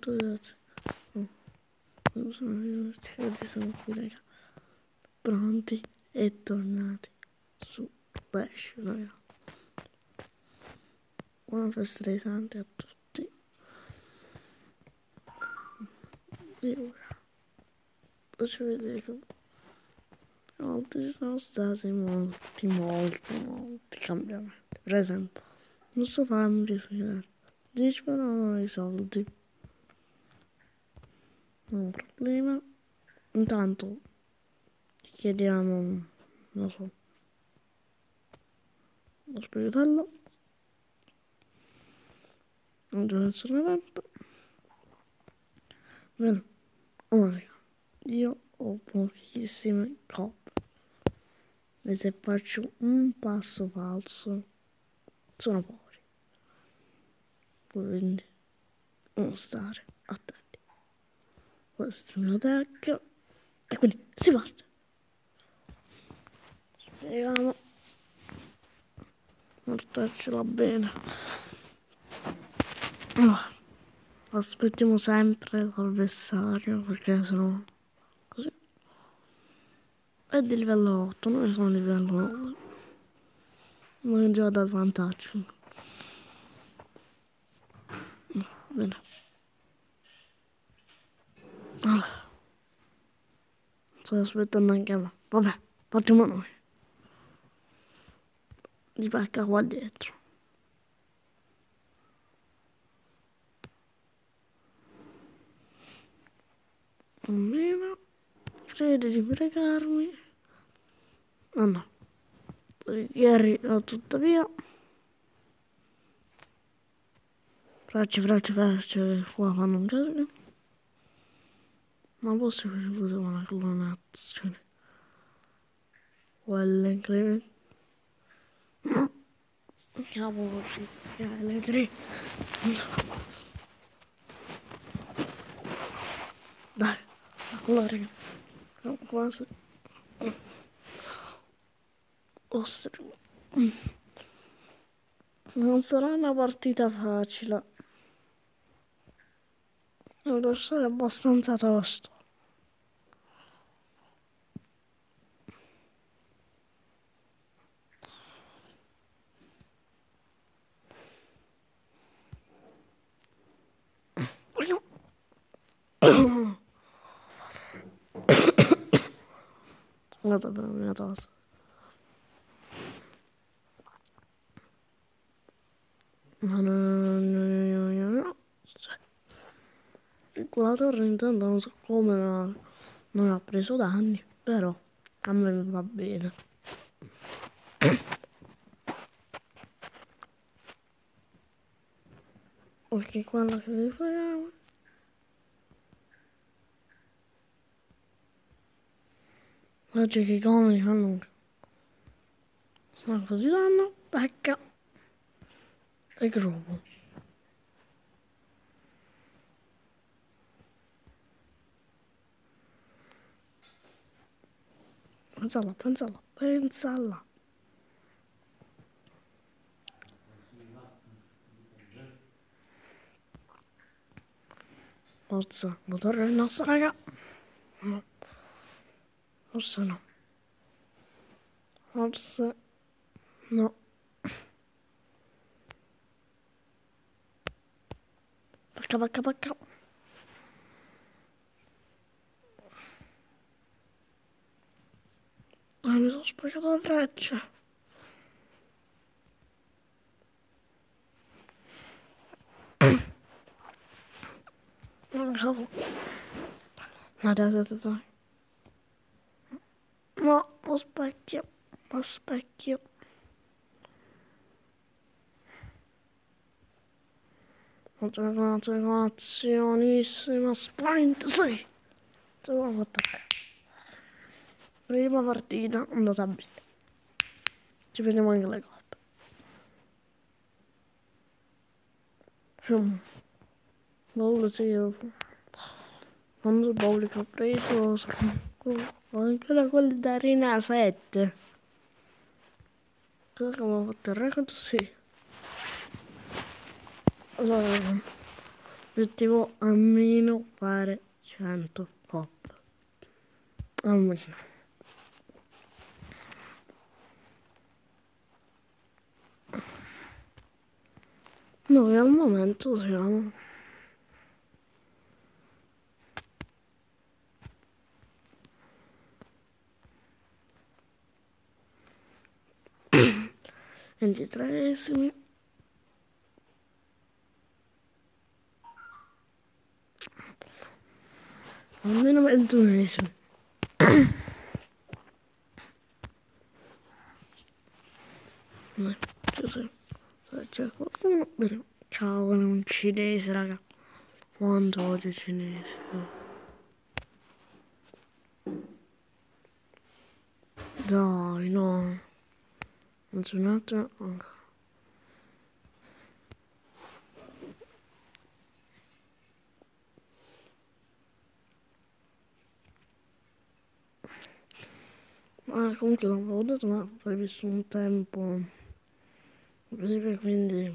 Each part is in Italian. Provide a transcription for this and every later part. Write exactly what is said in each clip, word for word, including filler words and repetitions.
molto veloce. Oh, non sono veloci, sono qui, raga. Pronti e tornati su Flash, raga. Buona festa dei santi a tutti. E ora faccio vedere che a volte ci sono stati molti, molti, molti cambiamenti. Per esempio, non so farmi rischiare. dieci però non ho i soldi. Non è un problema. Intanto chiediamo, non lo so, lo spiritello. Non c'è nessun evento. Bene, ora io ho pochissime coppe. E se faccio un passo falso, sono poveri. Quindi, non stare attenti. Questo è il mio deck. E quindi si parte. Speriamo. Portarcela bene. Oh, aspettiamo sempre l'avversario perché sennò così. È di livello otto, noi siamo di livello nove. Non già dal vantaggio. No, bene. Ah, sto aspettando anche me. Vabbè, facciamo noi. Di pacca qua dietro. Almeno credi di pregarmi. Ah no. Ieri tuttavia. Fracci, fracci, fracci, fuori fanno un casino. Ma posso fare pure una clonazione. Quella incredibile. Cavolo, ci sono le tre. Dai, allora, siamo quasi. Ostro. Non sarà una partita facile. Devo essere abbastanza tosto. Guarda per la mia tosse. No, no, no, no, no, no. La torre intanto non so come non, non ha preso danni, però a me va bene. Perché quello che vi faremo oggi che come fanno sono così danno pecca e gruppo. Pensala, pensala, pensala. Forza, la torre è nostra, raga. No. Forse no. Forse no. Pacca, pacca, pacca. Ah, mi sono spaccato la freccia. Oh, cavolo. No, dai, dai, dai. No, lo specchio. Lo specchio. Azionissima sprint, sì. Seconda attacco. Prima partita andata bene. Ci vediamo anche le coppe. Insomma, Bowl sì, io quando Bowl che ho preso ho ancora quelli da Arena sette. Cosa che avevo fatto il record? Sì. Allora, Obiettivo almeno fare cento pop. Almeno. Noi al momento siamo ventitreesimi. Almeno ventunesimi. Se c'è qualcuno, cavolo, è un cinese, raga. Quanto odio cinese. Dai, no. Anzi, un attimo. Ma comunque non avevo detto, ma poi visto un tempo breve, quindi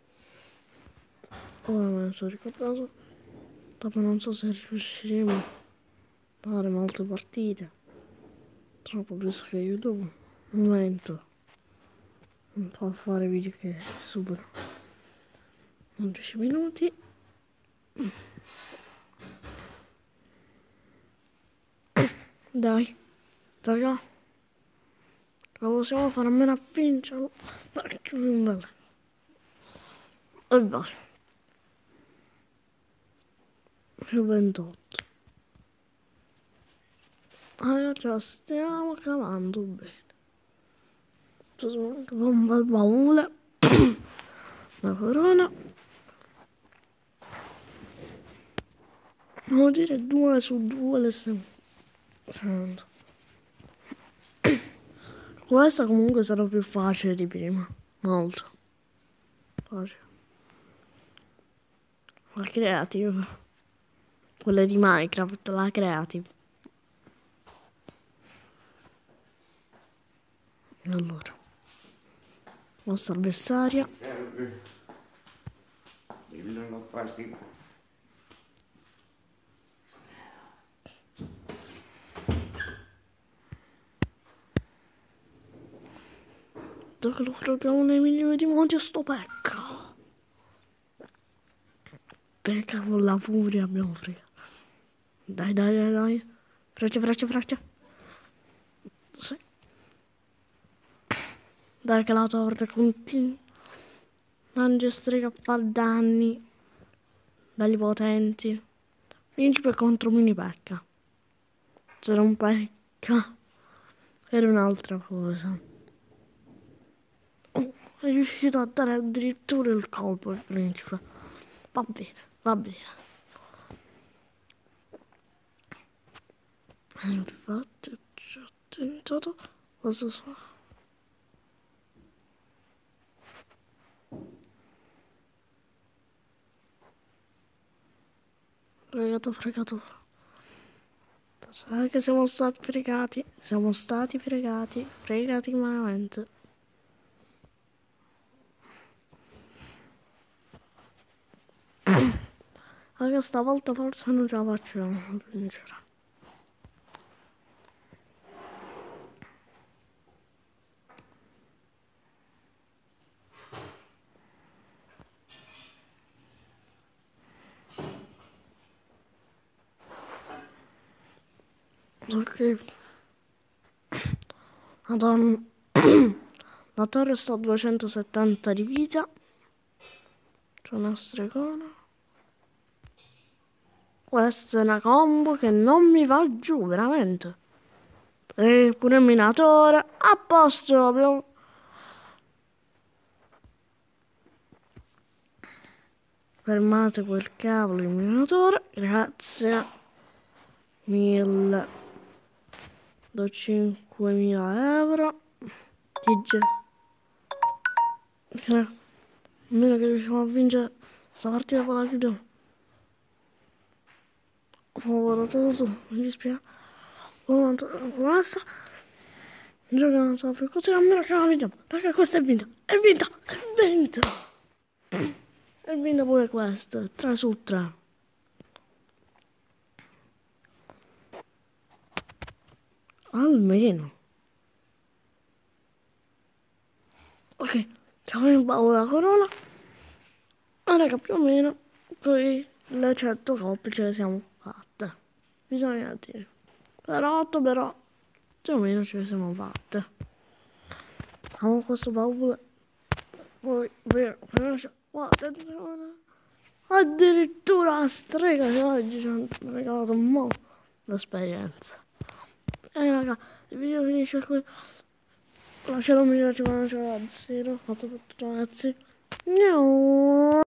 ora me ne sono ricordato. Dopo non so se riusciremo a fare molte partite. Troppo visto che YouTube un momento non fa fare video che superano undici minuti. Dai, raga, lo possiamo fare almeno a vincerlo. Che bello. E vai. Il ventotto. Allora già stiamo cavando bene. Fa un bel baule. La corona. Devo dire due su due le stiamo facendo. Questa comunque sarà più facile di prima. Molto facile. La creative. Quelle di Minecraft, la creative. Allora. Nostra avversaria. Dillo quasi. Che lo frodiamo nei migliori di modi a sto pecca. Pecca con la furia abbiamo fregato. Dai, dai, dai, dai. Fraccia, fraccia, fraccia. Sì. Dai che la torre continua. Angestri che fa danni. Belli potenti. Principe contro mini pecca. C'era un pecca. Era un'altra cosa. Oh, è riuscito a dare addirittura il colpo al principe. Va bene, va bene. Infatti ci ho tentato. Cosa so? Fregato, fregato. Sai che siamo stati fregati. Siamo stati fregati. Fregati malamente. Anche stavolta forse non ce la facciamo a vincere. Ok. Madonna. La torre sta a duecentosettanta di vita. C'è una stregona. Questa è una combo che non mi va giù, veramente. E pure il minatore. A posto, abbiamo... Fermate quel cavolo il minatore. Grazie mille. Do cinquemila euro. G G. Almeno che riusciamo a vincere sta partita, poi la chiudiamo. Ho votato tu, mi dispiace. Basta. Gioca non so più così, a meno che la vinciamo. Perché questa è vinta. È vinta, è vinta. E vinto pure questo, tre su tre. Almeno. Ok, ci abbiamo paura la corona. Ora che più o meno qui le cento coppe ce le siamo fatte. Bisogna dire. Però, però, più o meno ce le siamo fatte. Facciamo questo baule. Poi, guarda, addirittura la strega che oggi ci hanno regalato un mo' l'esperienza. E raga, il video finisce qui. Lasciate un mi piace quando c'è la zero. Fatto per tutti ragazzi. Ciao.